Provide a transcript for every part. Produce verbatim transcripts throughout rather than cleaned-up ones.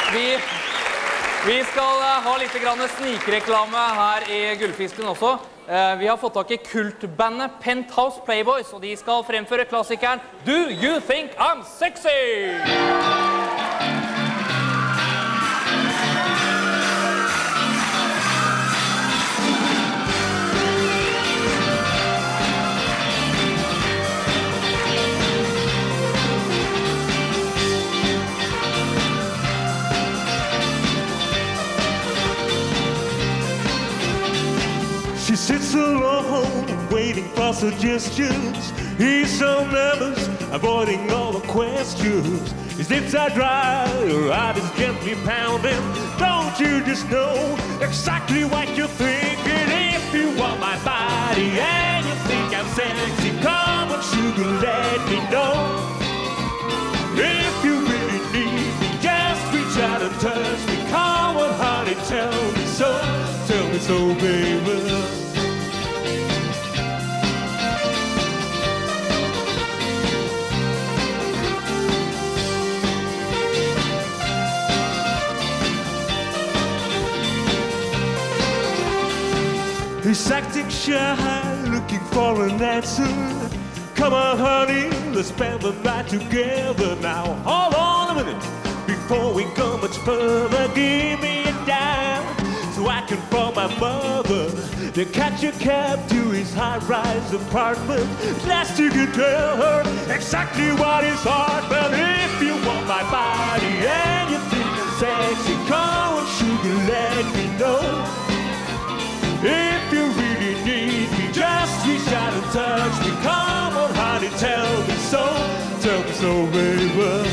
Vi, vi skal ha litt grann snikreklame her i Gullfisken også. Vi har fått tak i kultbandet Penthouse Playboys, og de skal fremføre klassikeren Do You Think I'm Sexy? She sits alone, waiting for suggestions. He's so nervous, avoiding all the questions. His lips are dry, her heart is gently pounding. Don't you just know exactly what you're thinking? If you want my body and you think I'm sexy, come on, sugar, let me know. If you really need me, just reach out and touch me. Come on, honey, tell me so. Tell me so, baby. He's acting shy, looking for an answer. Come on, honey, let's spend the night together now. Hold on a minute, before we go much further, give me a dime, so I can phone my mother to catch a cab to his high-rise apartment. Last you can tell her exactly what his heart. But if you want my body and you think I'm sexy, come on, sugar, let me know. If you really need me, just reach out and touch me. Come on, honey, tell me so. Tell me so, baby.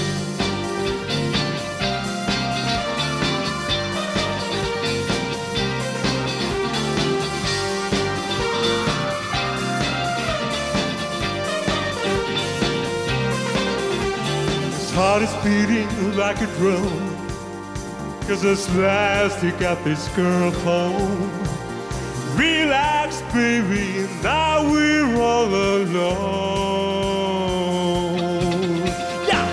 His heart is beating like a drum, 'cause this plastic got this girl home. Relax, baby, now we're all alone. Yeah!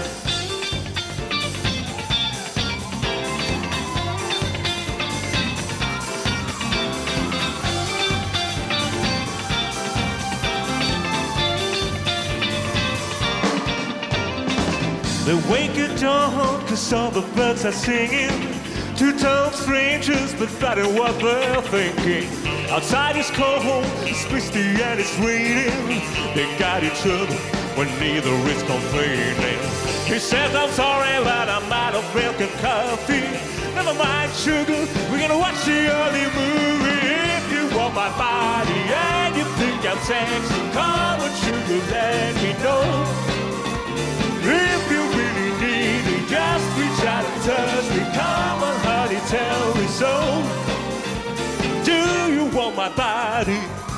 They wake at dawn, 'cause all the birds are singing. Two-tone strangers, but better what they're thinking. Outside is cold, it's misty and it's raining. They got each other when neither is complaining. He says, I'm sorry, but I'm out of milk and coffee. Never mind, sugar, we're gonna watch the early movie. If you want my body and you think I'm sexy, come on, sugar, let me know. If you really need me, just reach out and touch me. Come on, honey, tell me so. Do you want my body?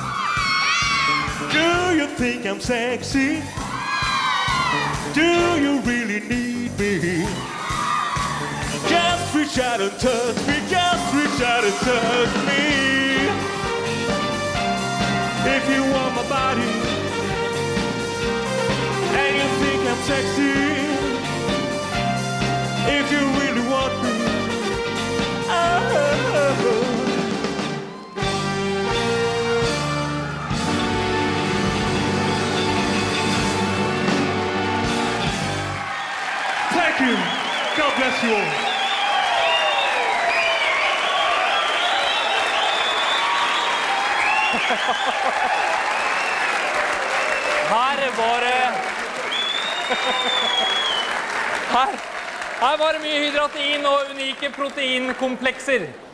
Do you think I'm sexy? Do you really need me? Just reach out and touch me. Just reach out and touch me. If you want my body and you think I'm sexy, if you really want me, oh. Thank you. God bless you all. Her var det... Her, her var det mye hydratin og unike proteinkomplekser.